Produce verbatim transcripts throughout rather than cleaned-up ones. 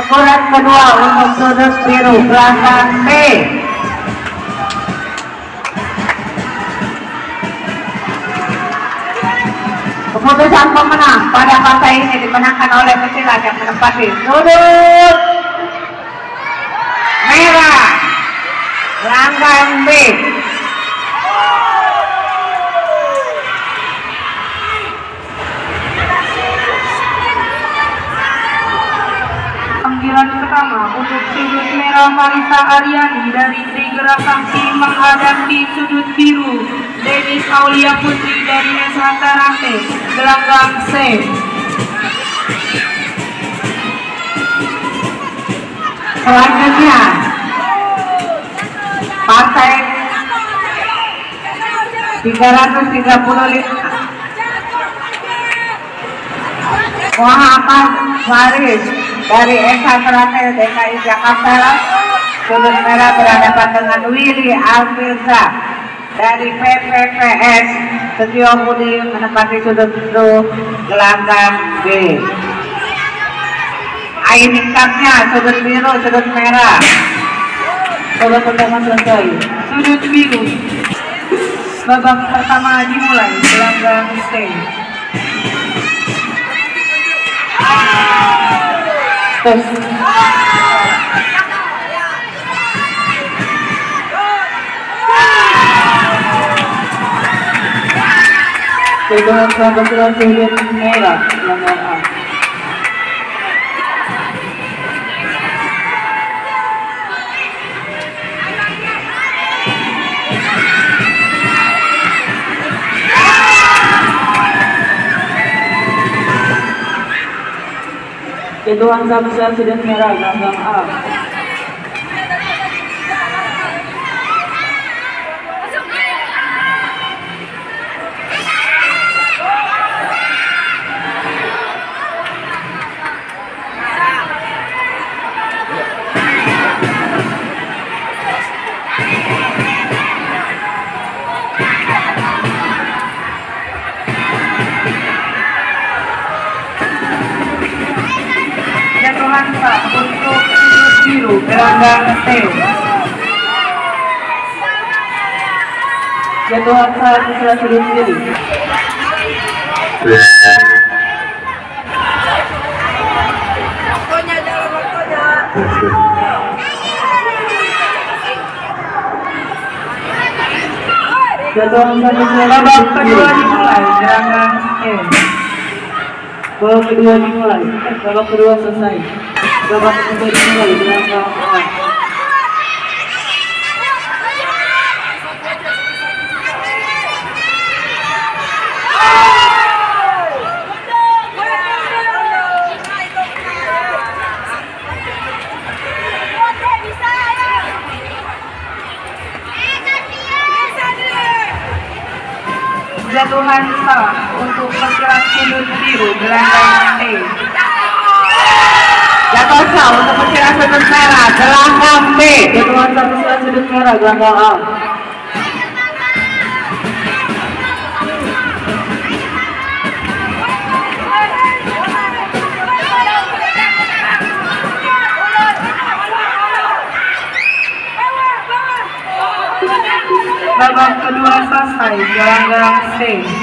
Teguran kedua untuk sudut biru belakang B. Keputusan pemenang pada partai ini dimenangkan oleh pesilat yang menempati sudut merah belakang B. Panggilan pertama untuk sudut merah Marisa Aryani dari Trigera Saksi menghadapi sudut biru Denis Aulia Putri dari S H Tarante gelanggang C. Selanjutnya partai tiga ratus tiga puluh lima Muhammad Faris dari S H Tarante D K I Jakarta. Sudut merah berhadapan dengan Willy Alfilza dari P P P S Setio Budi menempati sudut biru gelanggang B. Ain ingkapnya sudut biru, sudut merah. Babak pertama selesai. Sudut biru babak pertama dimulai gelanggang C. Tes. Kedudukan kebetulan sudut merah gelanggang A. Kedudukan kebetulan sudut merah gelanggang A. Jatuhan sah untuk sudut biru gelanggang C. Jatuhan sah setelah sudut biru. Jatuhan sah setelah Babak kedua dimulai gelanggang E. Babak kedua dimulai. Babak kedua selesai. Babak kedua dimulai gelanggang A. Jatuhan sah untuk pesilat sudut biru gelanggang E. Jatuhan sah untuk pesilat sudut merah gelanggang B. Jatuhan sah pesilat sudut merah gelanggang A. Babak kedua selesai gelanggang C.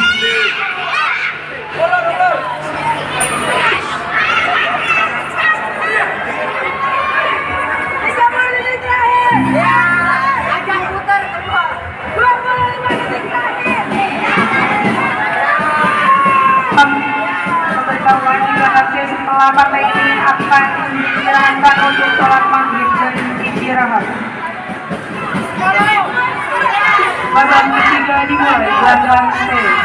Pemberitahuan Jakarta setelah partai ini akan dijalankan untuk sholat maghrib dan istirahat. Babak ketiga dimulai gelanggang C.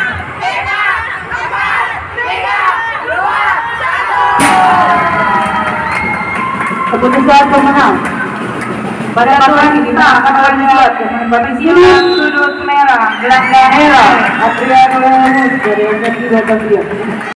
Keputusan pemenang pada partai ini kita akan lanjut ke Pesilat sudut merah gelanggang merah Adriano dari S M P Batavia.